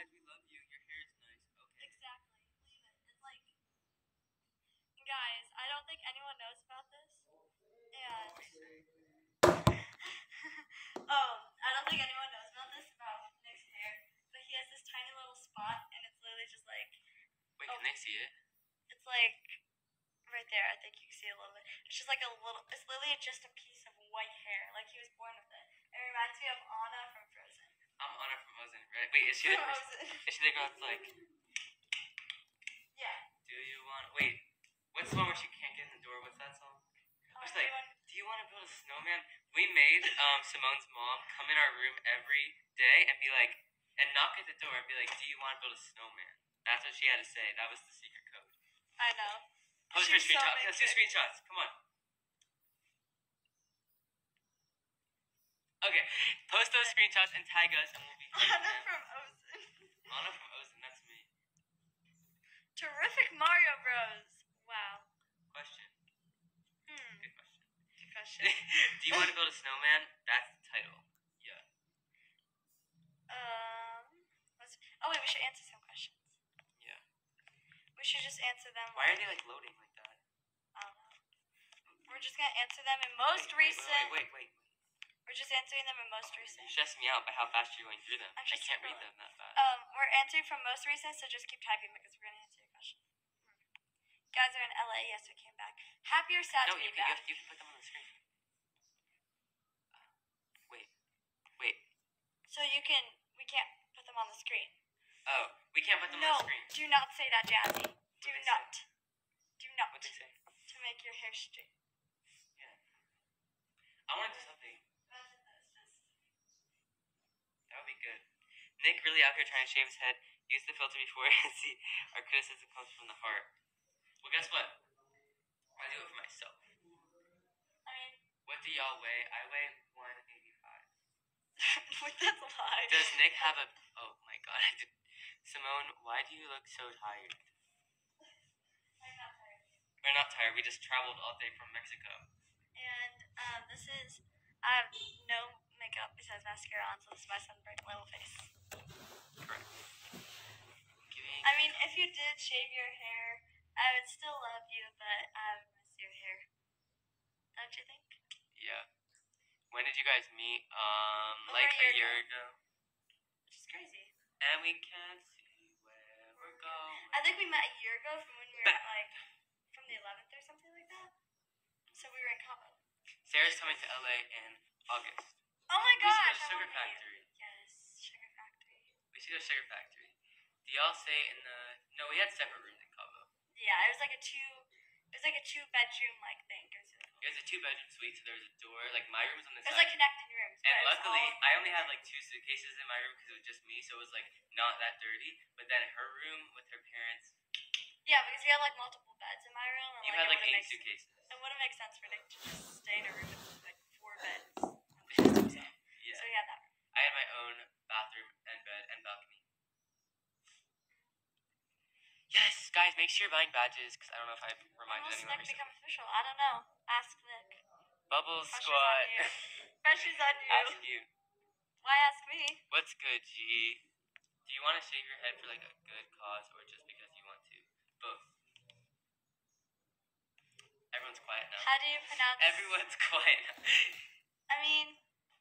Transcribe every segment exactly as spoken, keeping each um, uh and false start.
guys, we love you. Your hair is nice. Okay. Exactly. Leave it. It's like, guys, I don't think anyone knows about this. And um, I don't think anyone knows about this about Nick's hair, but he has this tiny little spot, and it's literally just like. Wait, oh, can they see it? It's like right there. I think you can see a little bit. It's just like a little. It's literally just a piece of white hair. Like he was born with it. It reminds me of Anna from Frozen. I'm Anna from Frozen, right? Wait, is she the person? Frozen. Is she the girl that's like, Yeah. do you want? Wait, what's the one where she can't get in the door? What's that song? Uh, It's like, do you want to build a snowman? We made um Simone's mom come in our room every day and be like, and knock at the door and be like, do you want to build a snowman? That's what she had to say. That was the secret code. I know. Post She for was so screenshots. Let's do amazing. screenshots. Come on. Okay, post those screenshots and tag us, and we'll be. Anna from Ozen. Anna from Ozen. That's me. Terrific Mario Bros. Wow. Question. Hmm. Good question. Good question. Do you want to build a snowman? That's the title. Yeah. Um. Let's. Oh wait, we should answer some questions. Yeah. We should just answer them. Why are they like loading like that? I don't know. We're just gonna answer them in most wait, recent. Wait, wait, wait, wait, wait. We're just answering them in most recent. You're stressing me out by how fast you're going through them. I'm I just can't read scrolling. them that fast. Um, we're answering from most recent, so just keep typing because we're gonna answer your question. Guys are in L A. Yes, we came back. Happy or sad no, to you be can, you, back? have, you can put them on the screen. Uh, wait, wait. So you can. We can't put them on the screen. Oh, we can't put them no, on the screen. do not say that, Jazzy. Do What'd they not. say? Do not. What'd they say? To make your hair straight. Yeah. I want to do something. That would be good. Nick really out here trying to shave his head. Use the filter before and see our criticism comes from the heart. Well, guess what? I do it for myself. I mean, What do y'all weigh? I weigh one eighty-five. wait, that's a lie. Does Nick have a... Oh my god, I did... Simone, why do you look so tired? I'm not tired. We're not tired. We just traveled all day from Mexico. And um, this is. I have no makeup besides mascara on, so this is my sunburned little face. Correct. Giving... I mean, if you did shave your hair, I would still love you, but I would miss your hair. Don't you think? Yeah. When did you guys meet? Um, Over like a a year year ago. ago. Which is crazy. And we can't see where we're going. I think we met a year ago from when we were like from the eleventh or something like that. So we were in Cabo. Sarah's coming to L A in August. Oh my We should gosh! go to I Sugar wanna meet you. Factory. Yes, Sugar Factory. We should go to Sugar Factory. Do y'all stay in the... No, we had separate rooms in Cabo. Yeah, it was like a two. It was like a two bedroom like thing. It was really cool. It was a two-bedroom suite, so there was a door. Like, my room was on this It was side. like connected rooms. And but it was luckily, all- I only had like two suitcases in my room because it was just me, so it was like not that dirty. But then her room with her parents, Yeah, because we had like multiple beds in my room. And, you like, had it like wouldn't eight make- suitcases. It wouldn't make sense for Nick to just stay in a room with like four beds. So, Yeah. so we had that room. I had my own bathroom and bed and balcony. Yes, guys, make sure you're buying badges because I don't know if I've When reminded will anyone Nick recently. become official? I don't know. Ask Nick. Bubbles Pressure's Squad. on you. Pressure's on you. Ask you. Why ask me? What's good, G? Do you want to shave your head for like a good cause or just because you want to? Both. Everyone's quiet now. How do you pronounce? Everyone's quiet now. I mean,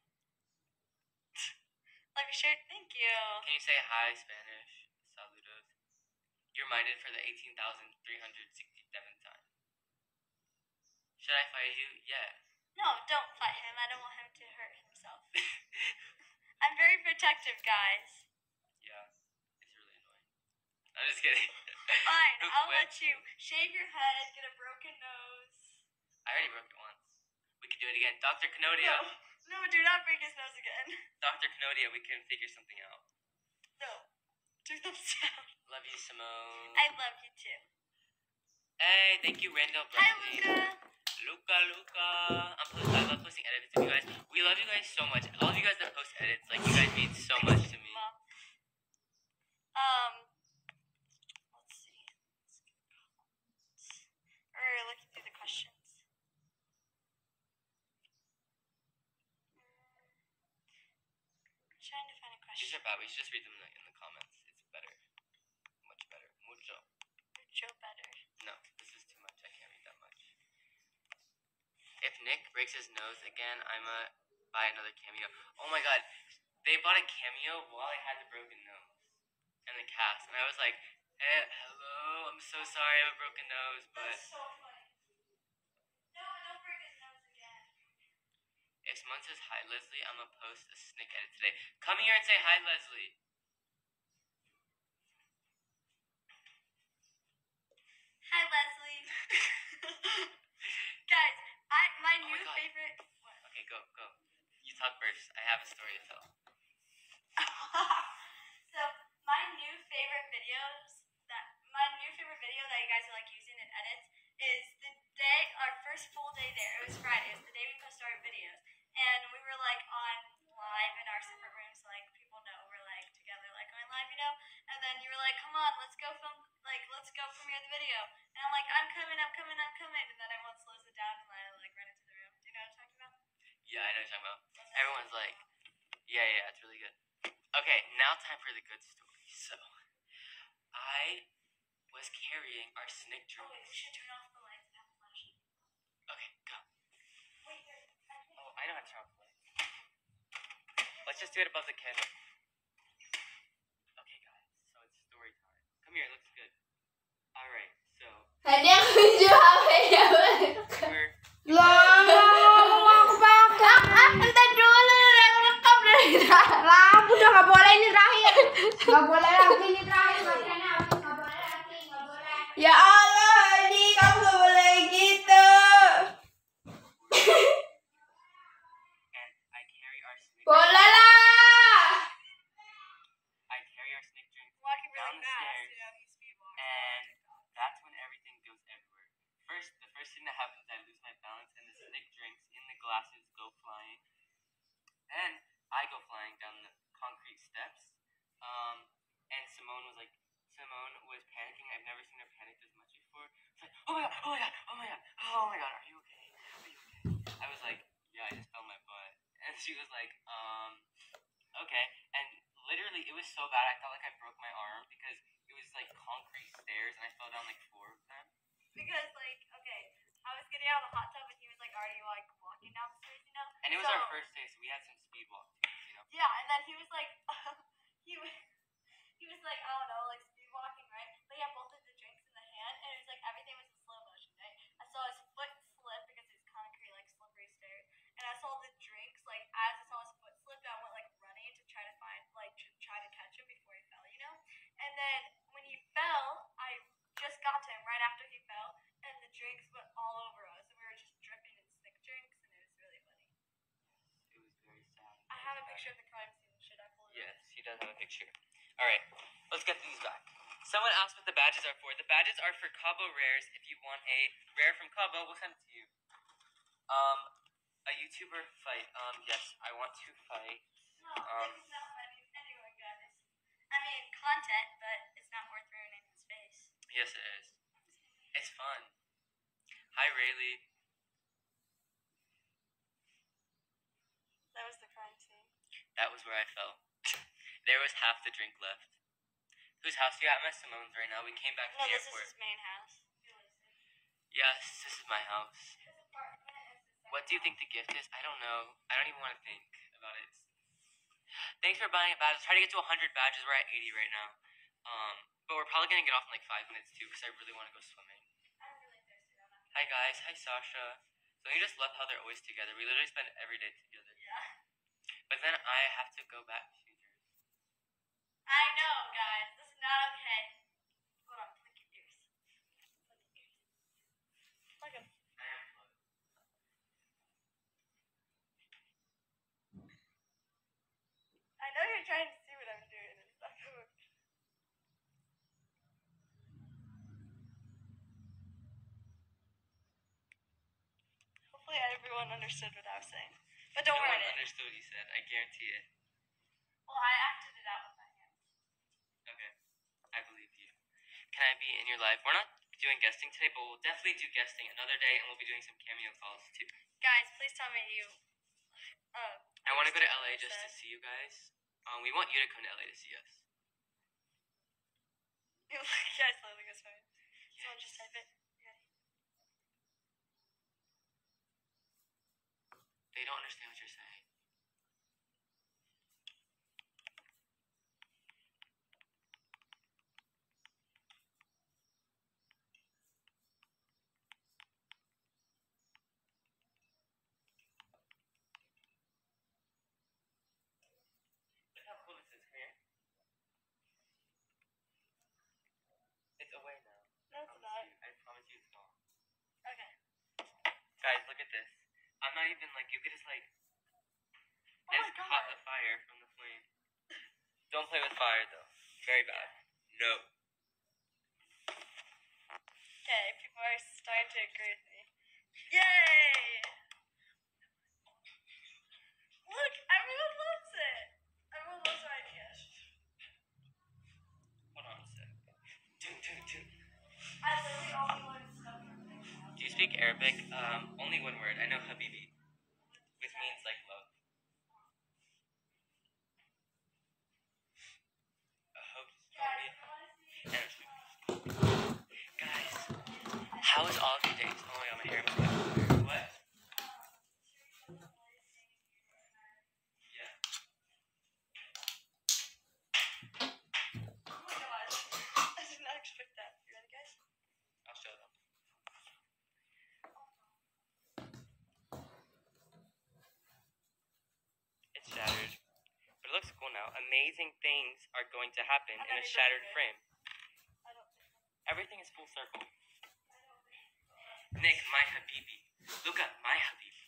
like a shirt. Thank you. Can you say hi, Spanish? Saludos. You're minded for the eighteen thousand three hundred sixty-seventh time. Should I fight you? Yeah. No, don't fight him. I don't want him to hurt himself. I'm very protective, guys. Yeah. It's really annoying. I'm just kidding. Fine, Who I'll quit? let you shave your head, get a broken nose. I already broke it once. We could do it again. Doctor Canodia. No, no, do not break his nose again. Doctor Canodia, we can figure something out. No, two thumbs down. Love you, Simone. I love you too. Hey, thank you, Randall Hi, Bradley. Luca. Luca, Luca. I'm post- I love posting edits of you guys. We love you guys so much. All of you guys that post edits, like, you guys mean so much to me. Mom. Um, let's see. We're looking through the questions. I'm trying to find a These question. are bad. We should just read them in the, in the comments. It's If Nick breaks his nose again, I'ma buy another cameo. Oh my god, they bought a cameo while I had the broken nose and the cast, and I was like, eh, hello, I'm so sorry I have a broken nose, but That's so funny. No, don't break his nose again. if someone says hi Leslie, I'm gonna post a Snick edit today. Come here and say hi Leslie. Hi, Leslie. Guys, I my Oh new my God. favorite. What? Okay, go, go. You talk first. I have a story to tell. So my new favorite videos that my new favorite video that you guys are like using in edits is the day our first full day there. It was Friday. It was the day we posted our videos, and we were like on live in our separate rooms, like people know we're like together, like going live, you know. And then you were like, "Come on, let's go film, like let's go premiere the video." And I'm like, "I'm coming, I'm coming, I'm coming," and then everyone slows it down and I like run into the room. Do you know what I'm talking about? Yeah, I know what you're talking about. Everyone's like, yeah, yeah, it's really good. Okay, now time for the good story. So, I was carrying our Snick Oh wait, we drinks. should turn off the lights and have a flashlight. Okay, go. Wait, there. I can't. Oh, I know how to turn off the light. Let's just do it above the candle. Okay, guys, so it's story time. Come here, it looks good. Alright, so, Hindi ako jualan. we're, Lawak bakit? Anda dulu yang rekam dari Lampu udah nggak boleh ini terakhir. Nggak boleh lagi ini terakhir. Bagiannya habis nggak boleh lagi, nggak boleh. Ya Allah, ini kamu nggak boleh gitu. and I carry our Snick Boleh lah. I carry our Snick drinks Walking down really the fast, stairs, you know, he's speed walking. and that's when everything goes everywhere. First, the first thing that happens, I lose my balance, and the Snick drinks in the glasses go flying. Then I go flying down the concrete steps. Um, and Simone was like, Simone was panicking. I've never seen her panic this much before. It's like, oh my god, oh my god, oh my god, oh my god, are you okay? Are you okay? I was like, yeah, I just fell my butt. And she was like, um, okay. And literally, it was so bad. I felt like I broke my arm because it was like concrete stairs, and I fell down like four of them. Because like, okay, I was getting out of the hot tub and he was like already like walking down the stairs, you know. And it was So- our first day, so we had some speed walk tips, you know. Yeah, and then he was like, he was, he was like, I don't know, like speed walking, right? But he had both of the drinks in the hand, and it was like everything was in slow motion, right? I saw his foot slip because it's concrete, like slippery stairs, and I saw the drinks, like as I saw his foot slip, I went like running to try to find, like to try to catch him before he fell, you know. And then when he fell, I just got to him right after he fell, and the drinks went all over us, and we were just dripping in Snick drinks, and it was really funny. It was very sad. I have a picture of the crime scene. Should I pull it up? Yes, he does have a picture. All right, let's get these back. Someone asked what the badges are for. The badges are for Cabo Rares. If you want a rare from Cabo, we'll send it to you. Um, a YouTuber fight. Um, yes, I want to fight. No, Um, it's not funny. Anyone, guys. I mean, content, but it's not worth ruining his face. Yes, it is. It's fun. Hi, Rayleigh. That was the crime scene. That was where I fell. There was half the drink left. Whose house are you at? I'm at Simone's right now. We came back from No, the this is airport. his main house. Yes, this is my house. His apartment is his What do you think the gift is? I don't know. I don't even want to think about it. Thanks for buying a badge. Try to get to one hundred badges. We're at eighty right now. Um, but we're probably going to get off in like five minutes too because I really want to go swimming. I'm really thirsty. I'm not Hi guys. Hi Sasha. So you just love how they're always together. We literally spend every day together. Yeah. But then I have to go back to Jersey. I know, guys. This is not okay. Hold on. Look at ears. Look at ears. Look at I have clothes. I know you're trying to see what I'm doing. It's not gonna work. Hopefully everyone understood what I was saying. But don't No worry. one I didn't. understood what you said. I guarantee it. Well, I acted it out with my hands. Okay. I believe you. Can I be in your live? We're not doing guesting today, but we'll definitely do guesting another day, and we'll be doing some cameo calls too. Guys, please tell me you. Uh, I want to go to L A understood just what I to said. see you guys. Um, we want you to come to L A to see us. Guys, let me go sorry. Someone just type it. Okay. They don't understand what you're saying. Look how cool this is here. It's away now. No, it's Promise not. you. I promise you it's not. Okay. Guys, look at this. I'm not even like, you could just like, Oh I my just caught god. the fire from the flame. Don't play with fire though. Very bad. No. Okay, people are starting to agree with me. Yay! Look, everyone loves it. Everyone loves our idea. Hold on a sec. Dun, dun, dun. I literally only learned stuff from things. Do you speak Arabic? Um, only one word. I know habibi, which means like love. I hope Guys, it's I want to see. Guys, how is all of your days? Oh my god, my hair must be everywhere. What? Yeah. Oh my gosh. I did not expect that. You ready, guys? I'll show them. It's shattered. But it looks cool now. Amazing things are going to happen in a shattered frame. I don't think so. Everything is full circle. Nick, my habibi. Luca, my habibi.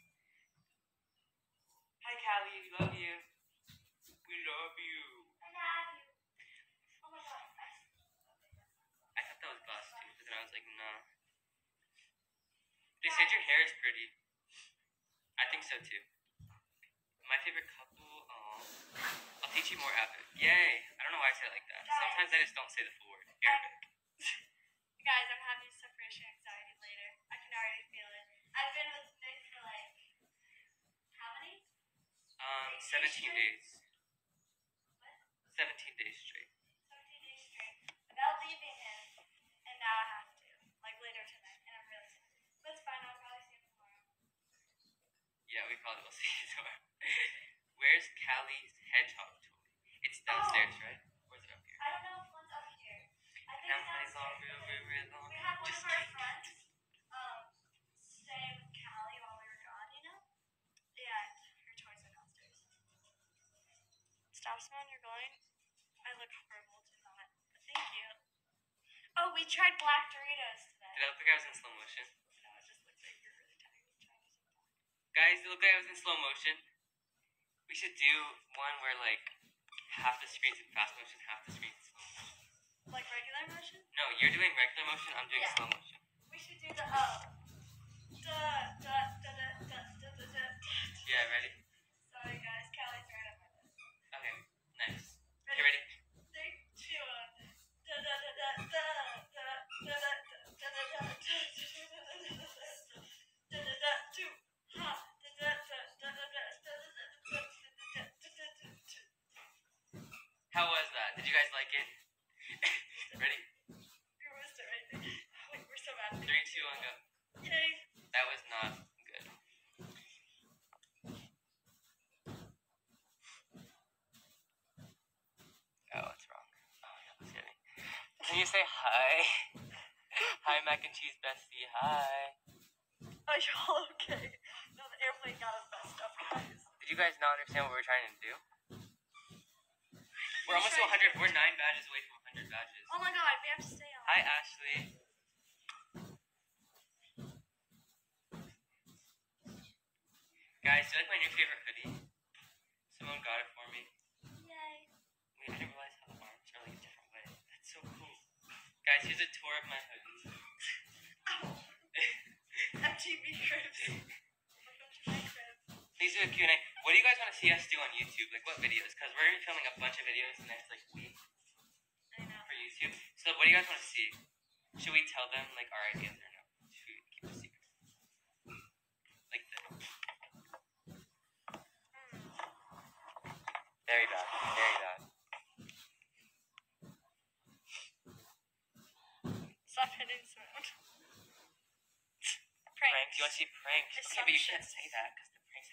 Hi, Callie. We love you. We love you. I love you. Oh my god. I thought that was glass too, but then I was like, nah. They said your hair is pretty. I think so too. My favorite couple, oh. I'll teach you more Arabic. Yay! I don't know why I say it like that. Sometimes I just don't say the full word. Arabic. Guys, I'm having separation anxiety later. I can already feel it. I've been with Nick for like, how many? Um, seventeen days. seventeen days straight. seventeen days straight. Without leaving him. And now I have to. Like later tonight. And I'm really sad. But it's fine. I'll probably see him tomorrow. Yeah, we probably will see you tomorrow. Where's Callie's hedgehog toy? It's downstairs, right? Or is it up here? I don't know if one's up here. I think Now it's my downstairs. long, real, real, real long. We had one Just of our kidding. friends um, stay with Callie while we were gone, you know? And her toys are downstairs. Stop, Simone, you're going. I look horrible to not. But thank you. Oh, we tried black Doritos today. Did I look like I was in slow motion? No, it just looks like you're really tired of trying to do that. Guys, it looked like I was in slow motion. We should do one where like half the screen's in fast motion, half the screen's in slow motion. Like regular motion? No, you're doing regular motion, I'm doing Yeah. slow motion. We should do the oh. Da, da, da, da, da, da, da, da. Yeah, ready? Sorry guys, Callie's right up my list. Okay, nice. Ready? You ready? Three, two, one. Da, da, da, da, da, da, da, da, da, da, da, da, da, da, da, da, da, two. Ha. Da, da, da, da, da, da, da, da, da, da, da, da, da, da. How was that? Did you guys like it? Ready? You missed it right there. Wait, we're so bad. Three, two, one, go. Yay. That was not good. Oh, it's wrong. Oh my god, that's kidding. Can you say hi? Hi, mac and cheese bestie. Hi. Are you all okay? No, the airplane got us messed up, guys. Did you guys not understand what we're trying to do? We're almost to one hundred. We're nine badges away from one hundred badges. Oh my god, we have to stay on. Hi, Ashley. Guys, do you like my new favorite hoodie? Someone got it for me. Yay. Wait, I didn't realize how the arms are like a different way. That's so cool. Guys, here's a tour of my hoodie. M T V cribs. Welcome to my crib. Please do a Q and A. What do you guys want to see us do on YouTube? Like, what videos? Because we're going to be filming a bunch of videos the next, like, week I know. for YouTube. So, what do you guys want to see? Should we tell them, like, our ideas or no? Should we keep it a secret? Like this. Very bad. Very bad. Stop hitting sound. Pranks. You want to see pranks? Okay, but you Assumptions. can't say that because the pranks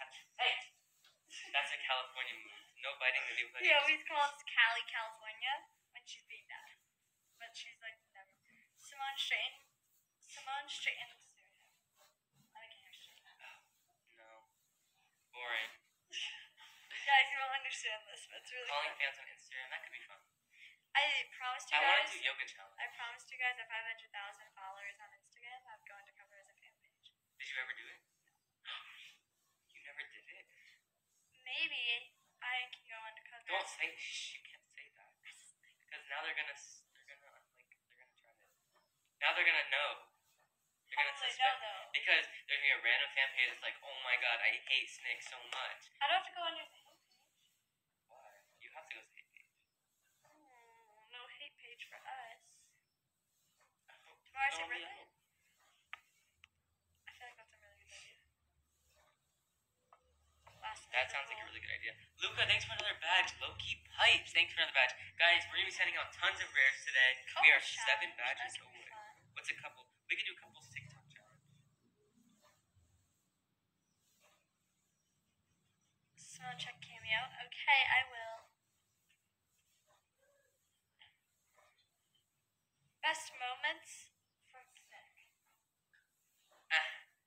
Hey. That's a California move. No biting the new hoodie. He always calls Cali, California when she's being bad. But she's like, never. Simone straighten. Simone straightens her hair. I can't hear straight. No. Boring. Guys, you won't understand this, but it's really Calling fun. fans on Instagram, that could be fun. I promised you I want guys. to do yoga challenge. I promised you guys at five hundred thousand followers on Instagram, I'm going to cover as a fan page. Did you ever do it? You never did it? Maybe I can go undercover. Don't say shh, you can't say that. Because now they're gonna s- they're gonna like they're gonna try to now they're gonna know. They're How gonna will they know suspect though? because there's gonna be a random fan page that's like, oh my god, I hate Snick so much. I don't have to go under the hate page. Why? You have to go to the hate page. Oh, no hate page for us. Tomorrow's your No, birthday? no. I feel like that's a really good idea. Last That sounds like a really good idea. Luca, thanks for another badge. Low key pipes, thanks for another badge. Guys, we're gonna be sending out tons of rares today. We are seven badges away. What's a couple? We could do couples TikTok challenge. Someone check cameo. Okay, I will. Best moments from Snick. Ah,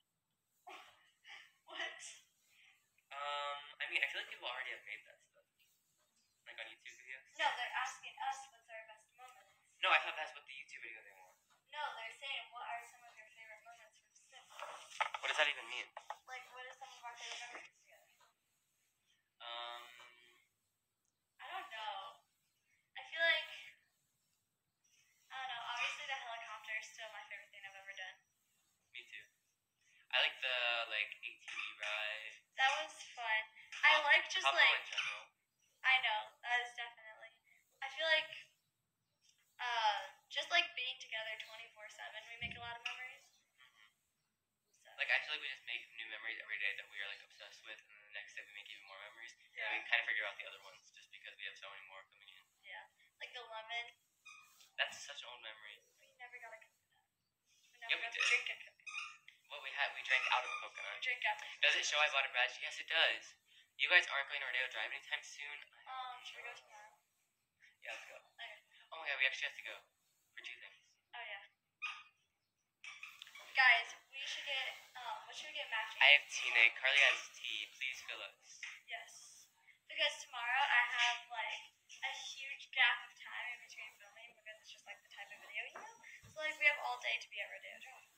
What? um, I mean, I feel like people already have made that stuff, like on YouTube videos. No, they're asking us what's our best moments. No, I thought that's what the YouTube video they want. No, they're saying what are some of your favorite moments from Snick? What does that even mean? Like, what are some of our favorite memories together? Um, I don't know. I feel like I don't know. Obviously, the helicopter is still my favorite thing I've ever done. me too. I like the like A T V ride. That was fun. I like just Couple like in general. I know that is definitely. I feel like uh just like being together twenty-four seven, we make a lot of memories. So Like I feel like we just make new memories every day that we are like obsessed with, and then the next day we make even more memories, and then we yeah, kind of figure out the other ones just because we have so many more coming in. yeah. Like the lemon, That's such an old memory. we never got a coconut. We Yeah, never we got to did. drink a coconut. What we had, we drank out of a We coconut. drink out the Does it show I bought a badge? Yes, it does. You guys aren't going to Rodeo Drive anytime soon. Um, should we go tomorrow? Yeah, let's go. Okay. Oh my god, we actually have to go for two things. Oh yeah. Guys, we should get um what should we get matching? I have Tina. Carly has tea. Please fill us. Yes. Because tomorrow I have like a huge gap of time in between filming because it's just like the type of video, you know? So like we have all day to be at Rodeo Drive.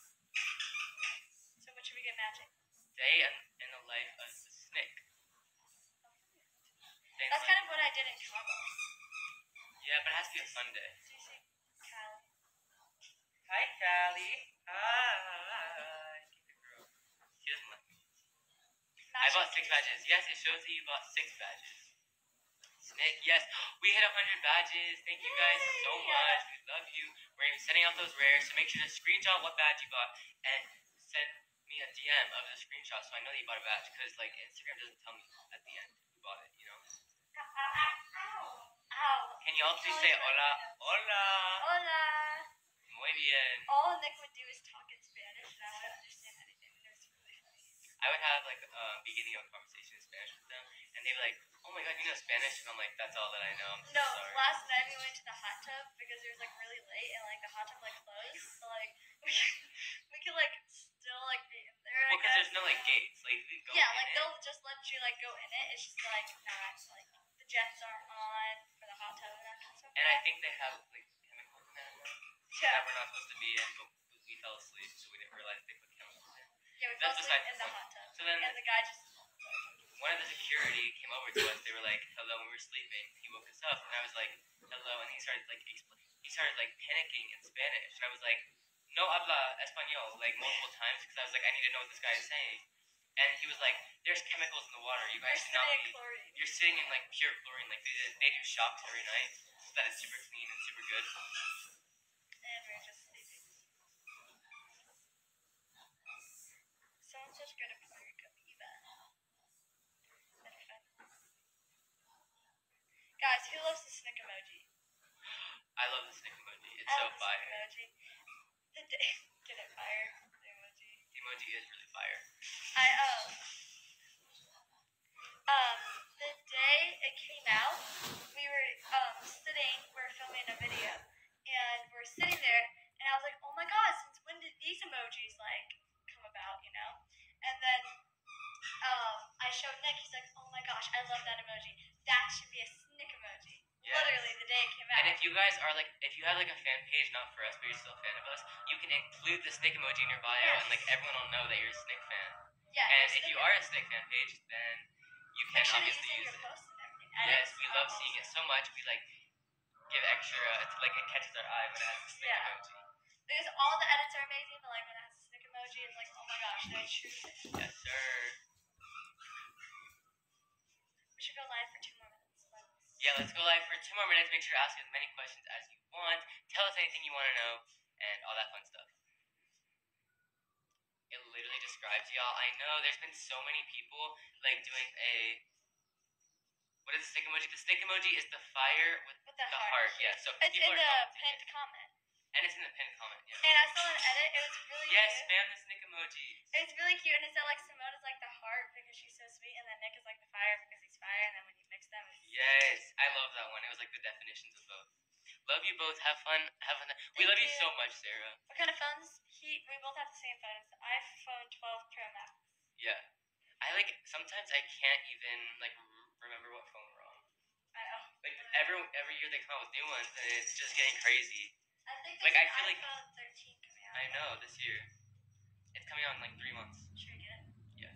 So what should we get matching? Day in, in the life of the Snick. Day in That's the kind life- of what I did in Cabo. Yeah, but it has to be a Sunday. Do you see Cal? Hi, Callie. Hi. Keep it girl. She doesn't like me. I bought six badges. Yes, it shows that you bought six badges. Snick, yes. We hit one hundred badges. Thank you guys so Yay! much. We love you. We're going to be sending out those rares, so make sure to screenshot what badge you bought and send me a D M of the screenshot so I know that you bought a badge, because like Instagram doesn't tell me at the end who bought it, you know? Ow, ow, ow. Can you all please say hola? Hola. Hola. Muy bien. All Nick would do is talk in Spanish and I wouldn't understand anything. And it was really funny. I would have like a beginning of a conversation in Spanish with them, and they'd be like, "Oh my god, you know Spanish?" And I'm like, "That's all that I know. I'm so No, sorry." last night we went to the hot tub because it was like really late and like the hot tub like closed. So like we we could like still like be in there. I Well, because there's guess. no like gates, like you can go Yeah, in like it. they'll just let you like go in it. It's just like not like the jets aren't on for the hot tub and that kind of stuff. And I think they have like chemicals in it yeah, that we're not supposed to be in, but we fell asleep, so we didn't realize they put chemicals in. yeah, we fell That's asleep besides in the the point. hot tub. So then And the guy just one of the security came over to us. They were like, "Hello," when we were sleeping. He woke us up, and I was like, "Hello," and he started like expl- he started like panicking in Spanish, and I was like, "No habla español," like multiple times, because I was like, "I need to know what this guy is saying." And he was like, "There's chemicals in the water. You we're guys should not sitting in be. chlorine. You're sitting in like pure chlorine. Like they did, they do shocks every night, so that it's super clean and super good." And we're just sleeping. Someone's such good at fire Eva. That'd be fun. Guys, who loves the snick emoji? I love the Snick emoji. It's I so love the snick fire. emoji. The day get it fire. The emoji. The emoji is really fire. I um it came out, we were um sitting, we were filming a video, and we're sitting there, and I was like, oh my god, since when did these emojis like come about, you know? And then um I showed Nick, he's like, oh my gosh, I love that emoji. That should be a snick emoji. Yes. Literally the day it came out. And if you guys are like, if you have like a fan page, not for us, but you're still a fan of us, you can include the Snick emoji in your bio, Yes. and like everyone will know that you're a Snick fan. yeah, And it's if you snicker. are a Snick fan page, then you can Make sure to obviously use it in use your it. posts and everything. Yes, Edits we are love seeing it awesome. so much. We like give extra. It's like it catches our eye when it has the Snick Yeah. emoji. Because all the edits are amazing, but like when it has a snick emoji, it's like, oh my gosh, they're true. Yes, sir. We should go live for two more minutes. Yeah, let's go live for two more minutes. Make sure to ask as many questions as you want. Tell us anything you want to know, and all that fun stuff. It literally describes y'all. I know there's been so many people like doing a. What is the stick emoji? The stick emoji is the fire with With the, the heart. heart. Yeah, so It's people in are the commenting pinned it. comment. And it's in the pinned comment. Yeah. And I saw an edit, it was really Yes, cute. spam the stick emoji. It's really cute, and it said like Simone is like the heart because she's so sweet, and then Nick is like the fire because he's fire, and then when you mix them, it's Yes, I love that one. It was like the definitions of both. Love you both. Have fun. Have fun. We Thank love you you. so much, Sarah. What kind of phones? He, we both have the same phone. It's the iPhone twelve Pro Max. Yeah. I like sometimes I can't even like r- remember what phone we're on. I know. Like every every year they come out with new ones, and it's just getting crazy. I think Like, there's I feel an like- iPhone thirteen coming out. I know this year. It's coming out in like three months. Should we get it?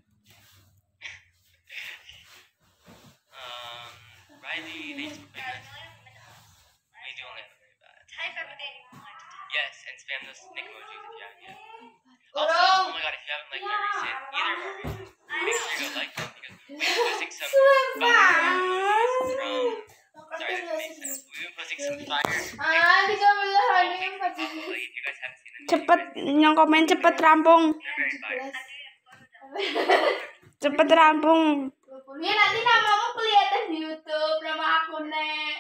Um, Riley, they just put Guys, this. we only have a minute left. We do only have a very bad. Type everything you would like to type. Yes, and spam those Nick emojis if you haven't yet. Bro. Also, oh my god, if you haven't liked our recent, either of our recent, make sure you go like them because we've been posting some fire emojis from. Sorry, that makes sense. We've been posting some fire. Ah, di ka malahan yung Hopefully, if you guys haven't seen them, yet, Cepat you guys- yang komen cepat rampung. they're very fire. I'm doing a photo dump. Cepat rampung. Ya, nanti nama mo kelihatan di YouTube, nama aku nek.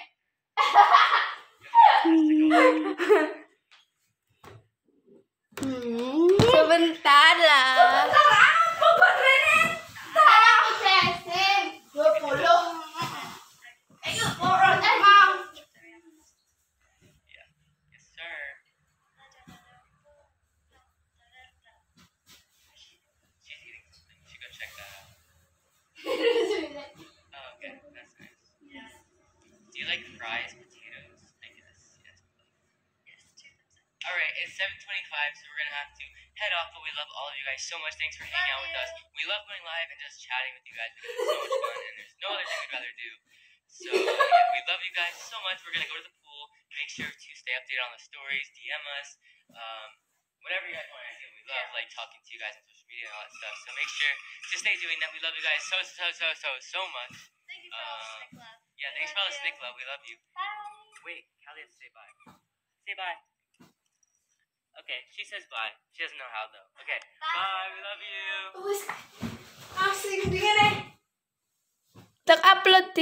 Sebentar lah. Aku beneran. Saya aku sesing. dua puluh. Ayo, orang emang. Yeah. Yes, sir. She's eating something. You should go check that out. Oh, okay. That's nice. Yes. Do you like fries, potatoes? I guess. Yes. Yes, two thumbs up. Alright, it's seven twenty-five, so we're gonna have to head off, but we love all of you guys so much. Thanks for hanging out with us. We love going live and just chatting with you guys because it's so much fun, and there's no other thing we'd rather do. So, yeah, we love you guys so much. We're gonna go to the pool. Make sure to stay updated on the stories, D M us, um, whatever you guys want to do. We love like talking to you guys on social media and all that stuff. So make sure to stay doing that. We love you guys so so so so so much. Thank you for all the Um, stick love. Yeah, thanks for all the snick love. We love you. Bye. Wait, Callie has to say bye. Say bye. Okay, she says bye. She doesn't know how though. Okay, bye. We love you. Wis, asing din eh. Tak upload